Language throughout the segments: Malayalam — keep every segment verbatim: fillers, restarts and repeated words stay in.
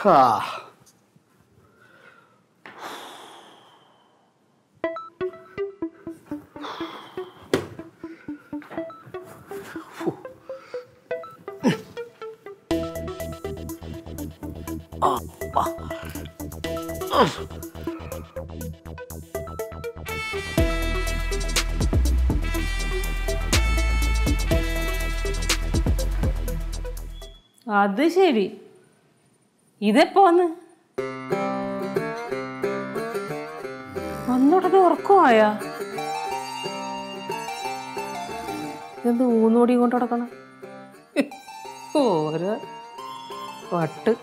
അത് ശരി. ഇതെപ്പോ വന്ന് വന്നുടനെ ഉറക്കമായാ? ഇതെന്ത് ഊന്നോടി കൊണ്ട് നടക്കണം? ഓരോ വട്ട്.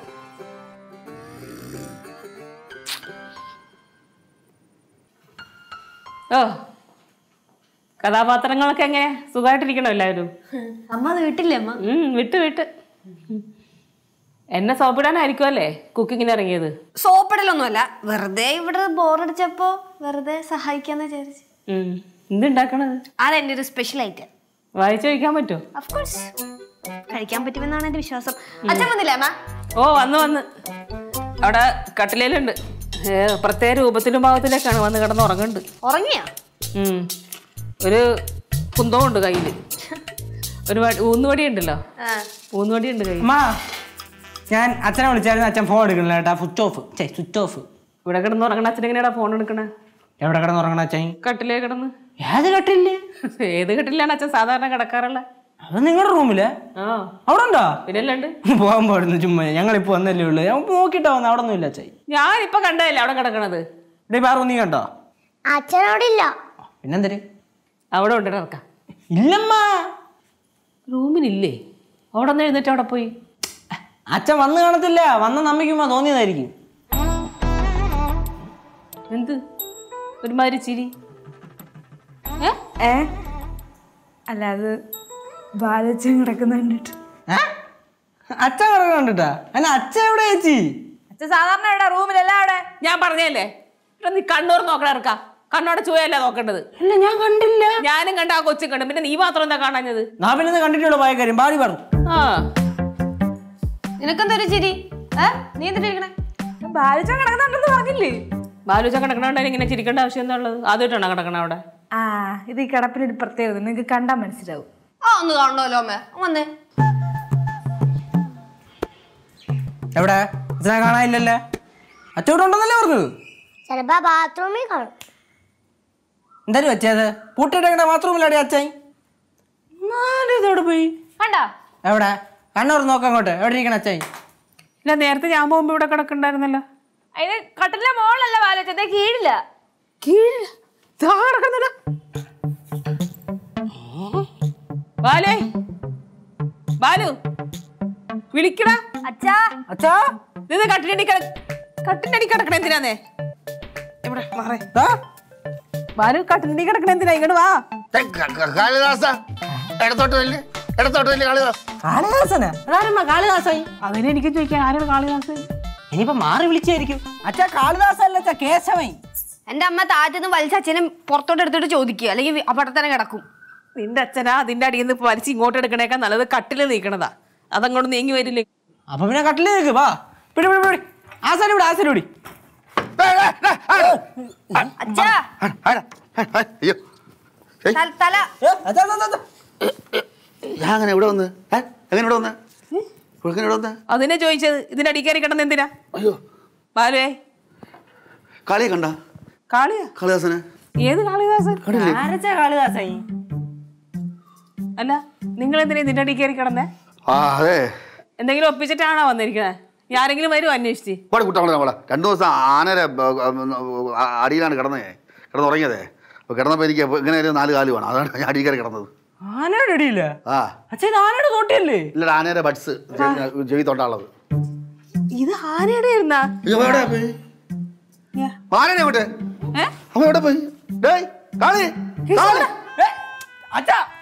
ഓ, കഥാപാത്രങ്ങളൊക്കെ എങ്ങനെ? സുഖമായിട്ടിരിക്കണോ എല്ലാവരും? അമ്മ വീട്ടില്ലേ അമ്മ? വിട്ട് വിട്ട് എന്നെ സോപ്പിടാനായിരിക്കും അല്ലേ കുക്കിങ്ങിന് ഇറങ്ങിയത്? സോപ്പിടലൊന്നുമല്ല, വെറുതെ ഇവിടെ ബോറടിച്ചപ്പോ വെറുതെ സഹായിക്കാന്ന് വിചാരിച്ചു. എന്തുണ്ടാക്കണത്? അതെന്റെ ഒരു സ്പെഷ്യൽ ഐറ്റം. വായിച്ചു കഴിക്കാൻ പറ്റുമോ? ഓഫ് കോഴ്സ് കഴിക്കാൻ പറ്റുമെന്നാണ് എന്റെ വിശ്വാസം. അച്ഛൻ വന്നില്ലേ അമ്മ? ഓ വന്ന് വന്ന് അവിടെ കട്ടിലേലുണ്ട്. പ്രത്യേക രൂപത്തിലും ഭാവത്തിലേക്കാണ് വന്ന് കിടന്ന് ഉറങ്ങുന്നുണ്ട്. ഉറങ്ങിയാ? ഒരു കുന്തമുണ്ട് കയ്യില്, ഒരു ഊന്നുവടി ഉണ്ടല്ലോ, ഊന്നുവടി ഉണ്ട് കയ്യിൽ. ഞാൻ അച്ഛനെ വിളിച്ചായിരുന്നു, അച്ഛൻ ഫോൺ എടുക്കണില്ല കേട്ടാ. Switch off switch off. ഇവിടെ കിടന്ന് ഉറങ്ങണ അച്ഛൻ എങ്ങനെയാ ഫോൺ എടുക്കണേ? എവിടെ കിടന്ന് ഉറങ്ങണ അച്ഛൻ? കട്ടിലേ കിടന്ന്. ഏത് കട്ടില്ലേ? ഏത് കട്ടിലാണ് അച്ഛൻ സാധാരണ കിടക്കാറുള്ള? അത് നിങ്ങളുടെ റൂമില് അവിടെ ഉണ്ടോ? പിന്നെല്ലാണ്ട് പോകാൻ പാടുന്നു ചുമ്മാ. ഞങ്ങളിപ്പോ വന്നല്ലേ ഉള്ളു, നോക്കിട്ടാ വന്ന. അവിടെ ഒന്നും ഇല്ല അച്ഛൻ. ഞാൻ ഇപ്പൊ കണ്ടതല്ലേ അവിടെ കിടക്കണത്. ഡേ വേറെ നീ കണ്ടോ? അച്ഛനോടില്ല. പിന്നെന്തര്? അവിടെ ഉണ്ട് ഇറക്കാം. ഇല്ലമ്മ, റൂമിലില്ലേ? അവിടെ ഒന്ന് എഴുന്നേറ്റ് അവിടെ പോയി. അച്ഛൻ വന്ന് കാണത്തില്ല, വന്ന നമ്മയ്ക്കുമ്പോ തോന്നിയതായിരിക്കും. എന്ത് ഒരുമാതിരി ചിരി? ഏ അല്ല, അത് ബാലച്ചൻ കിടക്കുന്ന കണ്ടിട്ട്. അച്ഛൻ കിടക്കുന്ന കണ്ടിട്ടാ? അല്ല അച്ഛൻ എവിടെ ചേച്ചി? അച്ഛൻ സാധാരണ എവിടെ? റൂമിലല്ല അവിടെ. ഞാൻ പറഞ്ഞല്ലേ നീ കണ്ണൂർ നോക്കണ ഇറക്കാ. കണ്ണോടെ ചൂയല്ല നോക്കേണ്ടത്. ഇല്ല ഞാൻ കണ്ടില്ല. ഞാനും കണ്ട ആ കൊച്ചും കണ്ടു. പിന്നെ നീ മാത്രം എന്താ കാണാഞ്ഞത്? ഞാൻ പിന്നെ കണ്ടിട്ടുള്ള പോയ കാര്യം ബാലി പറഞ്ഞു. ആ നിനക്കെന്തൊരു ചിരി? നീ എന്തിട്ടിരിക്കണേ? ബാലച്ചൻ കിടക്കുന്നുണ്ടെന്ന് പറഞ്ഞില്ലേ? ബാലുച്ച കിടക്കണോണ്ട് ഇങ്ങനെ ചിരിക്കേണ്ട ആവശ്യം എന്താ ഉള്ളത്? ആദ്യമായിട്ടാണോ കിടക്കണ അവിടെ? ആ ഇത് ഈ കിടപ്പിനൊരു പ്രത്യേകത, നിങ്ങക്ക് കണ്ടാ മനസ്സിലാവും. ആ ഒന്ന് കാണണമല്ലോ അമ്മ. വന്നേ. എവിടെ? അച്ഛനെ കാണാനില്ലല്ലേ? അച്ഛൻ ഉണ്ടെന്നല്ലേ പറഞ്ഞത്? ചിലപ്പോ ബാത്റൂമിൽ കാണും. എന്തായാലും വെച്ചത് പൂട്ടിയിട്ടെ ബാത്റൂമിലാടി അച്ഛൻ. ഇതെവിടെ പോയി? കണ്ടാ? എവിടെ? കണ്ണൂർ നോക്കാം അങ്ങോട്ട്. എവിടെ ഇരിക്കണ അച്ഛൻ? ഇല്ല, നേരത്തെ ഞാൻ പോകുമ്പോ ഇവിടെ കിടക്കണ്ടായിരുന്നല്ലോ. അതിന് കട്ടിലെ മോളല്ല ബാലച്ചന്റെ, കീഴില്ല. കീഴില്ല ബാലേ, ബാലു വിളിക്കടാ. അച്ഛാ അച്ഛാ ഇത് കട്ടിലടി കട്ടിന്റെ അടി കിടക്കണ എന്തിനാന്നേ? ഇവിടെ മാറേ. ബാലു കട്ടിലടി കിടക്കണ എന്തിനാ? ഇങ്ങോട്ട് വാ. കാളിദാസ ഇടത്തോട്ടല്ലേ? ഇടത്തോട്ടല്ലേ കാളിദാസ? കാളിദാസനാ? അതാരമ്മ കാളിദാസായി? അതിനെനിക്ക് ചോദിക്കാൻ ആരാണ് കാളിദാസൻ? ഇനിയിപ്പോ മാറി വിളിച്ചായിരിക്കും. അച്ഛാ കാളിദാസ അല്ല അച്ഛാ, കേശവൻ. എന്റെ അമ്മ താറ്റന്ന് വലിച്ച അച്ഛനും പുറത്തോട്ട് എടുത്തിട്ട് ചോദിക്കുക, അല്ലെങ്കിൽ അവിടെ തന്നെ കിടക്കും. നിന്റെ അച്ഛനാ അതിന്റെ അടിയിൽ നിന്ന് വലിച്ച് ഇങ്ങോട്ട് എടുക്കണേക്കാ നല്ലത് കട്ടില് നീക്കണതാ. അതങ്ങോട്ട് നീങ്ങി വരില്ലേ? അപ്പൊ പിന്നെ കട്ടിലേക്ക് വാ. പിടി പിടി പിടി. ആസാരി വിടി, ആസാരി വിടി. അച്ഛാ അയ്യോ തല. ഞാൻ അങ്ങനെ ഇവിടെ വന്ന് എങ്ങനെ ഇവിടെ വന്ന് ഇവിടെ വന്ന് അതിനെ ചോദിച്ചത്. ഇതിന്റെ അടി കയറി കിടന്ന് എന്തിനാ? അയ്യോ ബാലുവേ, കാളിയെ കണ്ട? കാളിയാ? കാളിദാസന്? ഏത് കാളിദാസൻ? ആരച്ചാ കാളിദാസായി? അല്ല നിങ്ങൾ എന്തിനാ ഇതിന്റെ അടി കയറി കിടന്നേ? ആ അതെ, എന്തെങ്കിലും ഒപ്പിച്ചിട്ടാണോ വന്നിരിക്കണേ? ആരെങ്കിലും വരും അന്വേഷിച്ച്? ഇവിടെ കുട്ടാണ് നമ്മളെ രണ്ടു ദിവസം ആനരെ അടിയിലാണ് കിടന്നേ കിടന്നുറങ്ങിയതേ. അപ്പൊ കിടന്നപ്പോ എനിക്ക് ഇങ്ങനെ ഒരു നാല് കാല് വേണം, അതാണ് ഞാൻ അടിയിൽ കയറി കിടന്നത്. ആനയുടെ അടിയില്ല? ആ അച്ഛൻ ആനയുടെ തോട്ടിയല്ലേ? ഇല്ല, ആനയുടെ ബഡ്സ് ചെവി തൊണ്ടാളത്. ഇത് ആനയുടെ ആയിരുന്നാ? ആനയുടെ എവിടെ? അപ്പൊ എവിടെ പോയി? കാളി കാളി അച്ഛാ